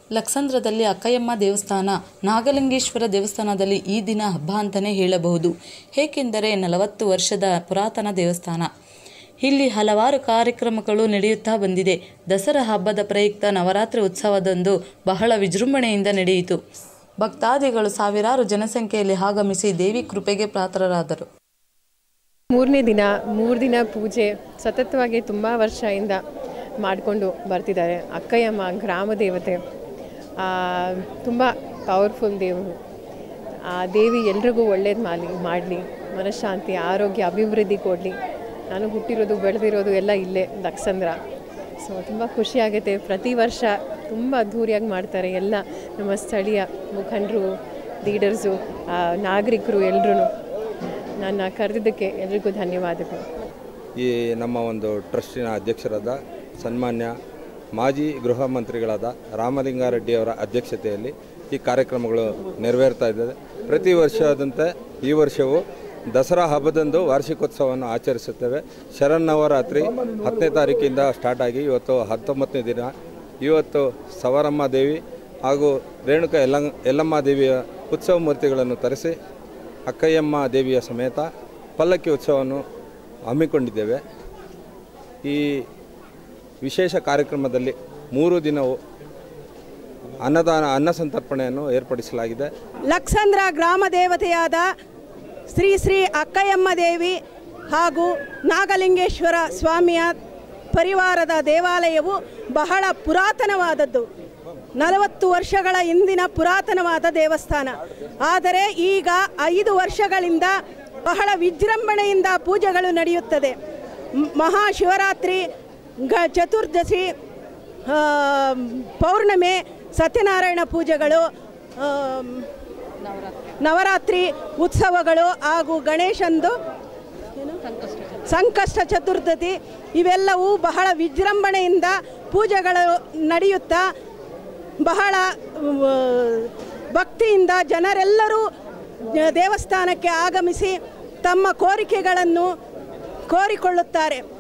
ಲಕ್ಸಂದ್ರದಲ್ಲಿ ಅಕ್ಕಯ್ಯಮ್ಮ ದೇವಸ್ಥಾನ, ನಾಗಲಿಂಗೇಶ್ವರ ದೇವಸ್ಥಾನದಲ್ಲಿ ಈ ದಿನ ಹಬ್ಬ ಅಂತಲೇ ಹೇಳಬಹುದು. ಏಕೆಂದರೆ 40 ವರ್ಷದ ಪುರಾತನ ದೇವಸ್ಥಾನ. ಇಲ್ಲಿ ಹಲವಾರು ಕಾರ್ಯಕ್ರಮಗಳು ನಡೆಯುತ್ತಾ ಬಂದಿದೆ. ದಸರಾ ಹಬ್ಬದ ಪ್ರಯುಕ್ತ ನವರಾತ್ರಿ ಉತ್ಸವದಂದು ಬಹಳ ವಿಜೃಂಭಣೆಯಿಂದ ನಡೆಯಿತು. ಭಕ್ತಾದಿಗಳು ಸಾವಿರಾರು ಜನಸಂಖ್ಯೆಯಲ್ಲಿ ಆಗಮಿಸಿ ದೇವಿ ಕೃಪೆಗೆ ಪಾತ್ರರಾದರು. 3 ದಿನ ಪೂಜೆ ಸತತವಾಗಿ ತುಂಬ ವರ್ಷದಿಂದ ಮಾಡಿಕೊಂಡು ಬರ್ತಿದ್ದಾರೆ. ಅಕ್ಕಯ್ಯಮ್ಮ ಗ್ರಾಮ ದೇವತೆ, ತುಂಬ ಪವರ್ಫುಲ್ ದೇವರು. ಆ ದೇವಿ ಎಲ್ರಿಗೂ ಒಳ್ಳೇದು ಮಾಡಲಿ, ಮನಃಶಾಂತಿ, ಆರೋಗ್ಯ, ಅಭಿವೃದ್ಧಿ ಕೊಡಲಿ. ನಾನು ಹುಟ್ಟಿರೋದು ಬೆಳೆದಿರೋದು ಎಲ್ಲ ಇಲ್ಲೇ ಲಕ್ಸಂದ್ರ. ಸೊ ತುಂಬ ಖುಷಿಯಾಗುತ್ತೆ. ಪ್ರತಿ ವರ್ಷ ತುಂಬ ಅದ್ಧೂರಿಯಾಗಿ ಮಾಡ್ತಾರೆ. ಎಲ್ಲ ನಮ್ಮ ಸ್ಥಳೀಯ ಮುಖಂಡರು, ಲೀಡರ್ಸು, ನಾಗರಿಕರು ಎಲ್ಲರೂ. ನನ್ನ ಕರೆದಿದ್ದಕ್ಕೆ ಎಲ್ರಿಗೂ ಧನ್ಯವಾದಗಳು. ಈ ನಮ್ಮ ಒಂದು ಟ್ರಸ್ಟಿನ ಅಧ್ಯಕ್ಷರಾದ ಸನ್ಮಾನ್ಯ ಮಾಜಿ ಗೃಹ ಮಂತ್ರಿಗಳಾದ ರಾಮಲಿಂಗಾರೆಡ್ಡಿಯವರ ಅಧ್ಯಕ್ಷತೆಯಲ್ಲಿ ಈ ಕಾರ್ಯಕ್ರಮಗಳು ನೆರವೇರ್ತಾ ಇದ್ದಾರೆ. ಪ್ರತಿ ವರ್ಷದಂತೆ ಈ ವರ್ಷವೂ ದಸರಾ ಹಬ್ಬದಂದು ವಾರ್ಷಿಕೋತ್ಸವವನ್ನು ಆಚರಿಸುತ್ತೇವೆ. ಶರನ್ನವರಾತ್ರಿ 10ನೇ ತಾರೀಕಿಂದ ಸ್ಟಾರ್ಟ್ ಆಗಿ ಇವತ್ತು 19ನೇ ದಿನ. ಇವತ್ತು ಸವರಮ್ಮ ದೇವಿ ಹಾಗೂ ರೇಣುಕಾ ಯಲ್ಲಮ್ಮ ದೇವಿಯ ಉತ್ಸವ ಮೂರ್ತಿಗಳನ್ನು ತರಿಸಿ ಅಕ್ಕಯ್ಯಮ್ಮ ದೇವಿಯ ಸಮೇತ ಪಲ್ಲಕ್ಕಿ ಉತ್ಸವವನ್ನು ಹಮ್ಮಿಕೊಂಡಿದ್ದೇವೆ. ಈ ವಿಶೇಷ ಕಾರ್ಯಕ್ರಮದಲ್ಲಿ 3 ದಿನವೂ ಅನ್ನ ಸಂತರ್ಪಣೆಯನ್ನು ಏರ್ಪಡಿಸಲಾಗಿದೆ. ಲಕ್ಸಂದ್ರ ಗ್ರಾಮ ದೇವತೆಯಾದ ಶ್ರೀ ಶ್ರೀ ಅಕ್ಕಯ್ಯಮ್ಮ ದೇವಿ ಹಾಗೂ ನಾಗಲಿಂಗೇಶ್ವರ ಸ್ವಾಮಿಯ ಪರಿವಾರದ ದೇವಾಲಯವು ಬಹಳ ಪುರಾತನವಾದದ್ದು. 40 ವರ್ಷಗಳ ಹಿಂದಿನ ಪುರಾತನವಾದ ದೇವಸ್ಥಾನ. ಆದರೆ ಈಗ 5 ವರ್ಷಗಳಿಂದ ಬಹಳ ವಿಜೃಂಭಣೆಯಿಂದ ಪೂಜೆಗಳು ನಡೆಯುತ್ತದೆ. ಮಹಾಶಿವರಾತ್ರಿ, ಚತುರ್ದಶಿ, ಪೌರ್ಣಮಿ, ಸತ್ಯನಾರಾಯಣ ಪೂಜೆಗಳು, ನವರಾತ್ರಿ ಉತ್ಸವಗಳು ಹಾಗೂ ಗಣೇಶಂದು ಸಂಕಷ್ಟ ಚತುರ್ಥಿ ಇವೆಲ್ಲವೂ ಬಹಳ ವಿಜೃಂಭಣೆಯಿಂದ ಪೂಜೆಗಳು ನಡೆಯುತ್ತಾ ಬಹಳ ಭಕ್ತಿಯಿಂದ ಜನರೆಲ್ಲರೂ ದೇವಸ್ಥಾನಕ್ಕೆ ಆಗಮಿಸಿ ತಮ್ಮ ಕೋರಿಕೆಗಳನ್ನು ಕೋರಿಕೊಳ್ಳುತ್ತಾರೆ.